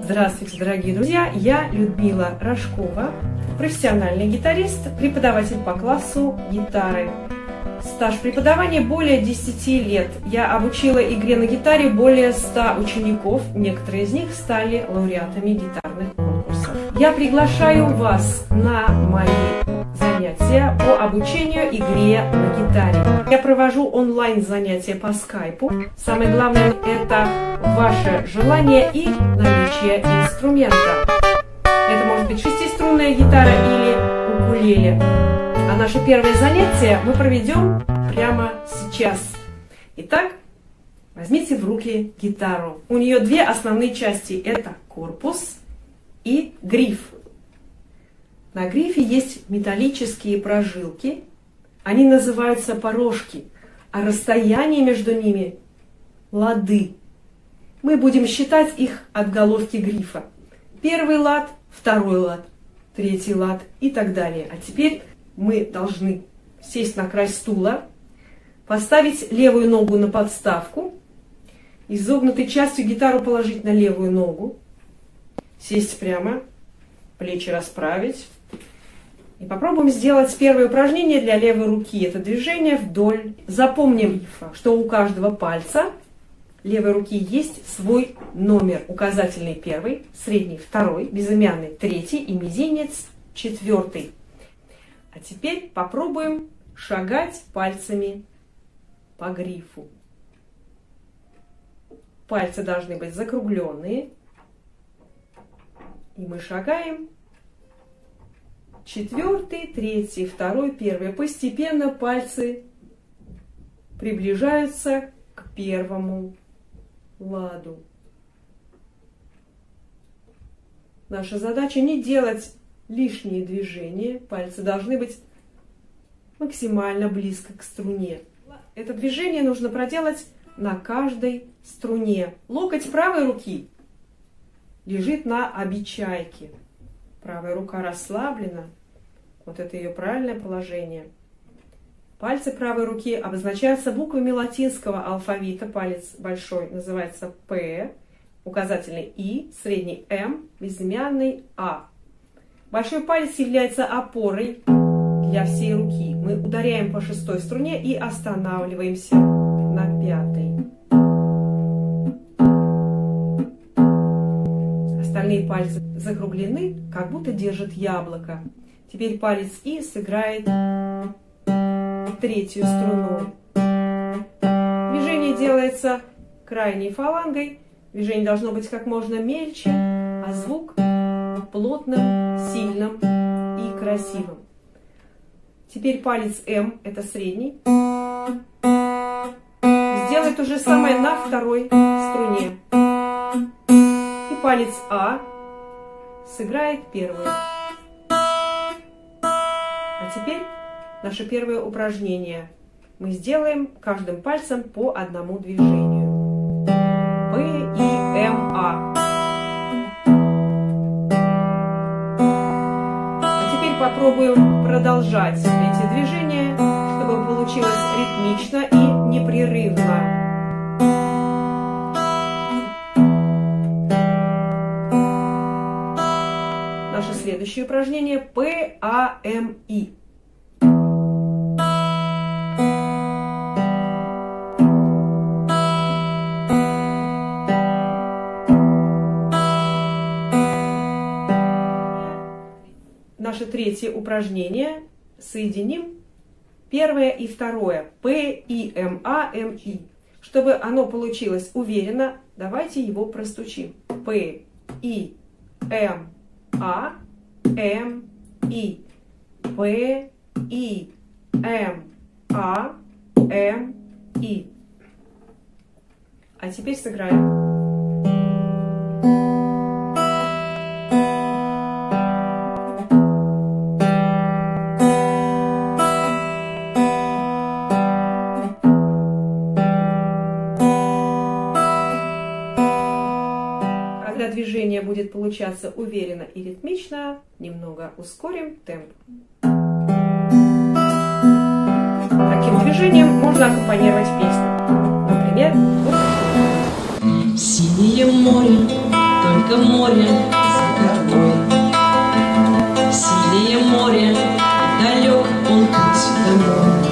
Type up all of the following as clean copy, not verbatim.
Здравствуйте, дорогие друзья! Я Людмила Рожкова, профессиональный гитарист, преподаватель по классу гитары. Стаж преподавания более 10 лет. Я обучила игре на гитаре более 100 учеников. Некоторые из них стали лауреатами гитарных конкурсов. Я приглашаю вас на мои занятия по обучению игре на гитаре. Я провожу онлайн-занятия по скайпу. Самое главное – это ваше желание и наличие инструмента. Это может быть шестиструнная гитара или укулеле. А наше первое занятие мы проведем прямо сейчас. Итак, возьмите в руки гитару. У нее две основные части. Это корпус и гриф. На грифе есть металлические прожилки. Они называются порожки, а расстояние между ними – лады. Мы будем считать их от головки грифа. Первый лад, второй лад, третий лад и так далее. А теперь мы должны сесть на край стула, поставить левую ногу на подставку, изогнутой частью гитару положить на левую ногу, сесть прямо, плечи расправить. И попробуем сделать первое упражнение для левой руки. Это движение вдоль. Запомним, что у каждого пальца левой руки есть свой номер. Указательный первый, средний второй, безымянный третий и мизинец четвертый. А теперь попробуем шагать пальцами по грифу. Пальцы должны быть закругленные. И мы шагаем. Четвертый, третий, второй, первый. Постепенно пальцы приближаются к первому ладу. Наша задача не делать лишние движения. Пальцы должны быть максимально близко к струне. Это движение нужно проделать на каждой струне. Локоть правой руки лежит на обечайке. Правая рука расслаблена. Вот это ее правильное положение. Пальцы правой руки обозначаются буквами латинского алфавита. Палец большой называется П, указательный И, средний М, безымянный А. Большой палец является опорой для всей руки. Мы ударяем по шестой струне и останавливаемся на пятой. Остальные пальцы закруглены, как будто держат яблоко. Теперь палец И сыграет третью струну. Движение делается крайней фалангой. Движение должно быть как можно мельче, а звук плотным, сильным и красивым. Теперь палец М, это средний, сделает то же самое на второй струне. И палец А сыграет первую. А теперь наше первое упражнение. Мы сделаем каждым пальцем по одному движению. П, И, М, А. А теперь попробуем продолжать эти движения, чтобы получилось ритмично и непрерывно. Наше следующее упражнение П, А, М, И. Наше третье упражнение. Соединим первое и второе. П, И, М, А, М, И. Чтобы оно получилось уверенно, давайте его простучим. П, И, М, А, М, И. П, И, М, А, М, И. А теперь сыграем. Когда движение будет получаться уверенно и ритмично, немного ускорим темп. Таким движением можно аккомпанировать песню. Например, вот. Синее море, только только море за тобой. Синее море, далек он путь домой.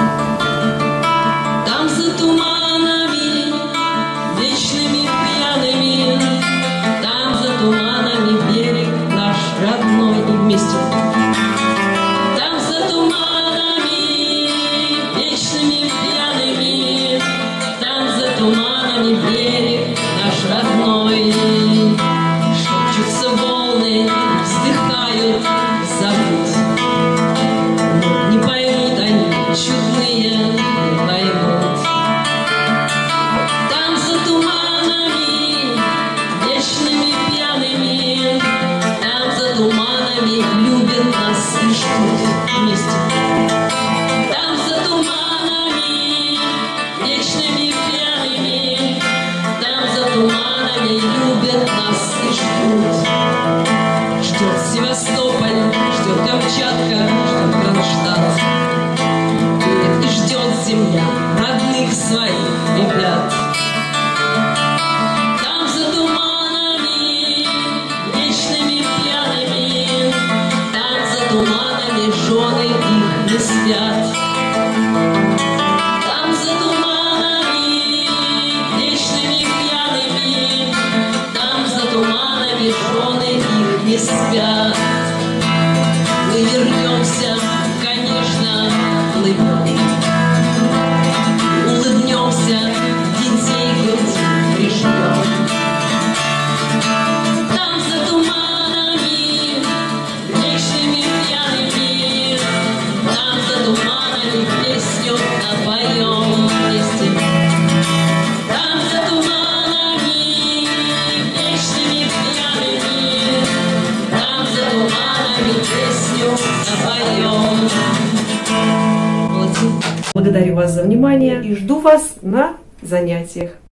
Там за туманами, вечными пьяными, там за туманами берег наш родной и вместе. Там за туманами, вечными пьяными, там за туманами берег наш родной. Шепчутся волны, вздыхают, забыть. Но не поймут они, чудные, не поймут. Там за туманами, вечными пьяными, там за туманами любят нас и ждут вместе. Там за туманами, вечными пьяными, там за туманами любят нас и ждут. Ждет Севастополь, ждет Камчатка, ждет Кронштадт. И ждет земля родных своих ребят. Там за туманами, вечными пьяными, там за туманами жены их не спят. Там за туманами, вечными пьяными, там за туманами жены их не спят. Мы вернемся, конечно, улыбнем. Улыбнемся, детей грудь прижмем. Там за туманами, вечными пьяными, там за туманами песню напоем вместе. Там за туманами, вечными пьяными, там за туманами песню напоем. Благодарю вас за внимание и жду вас на занятиях.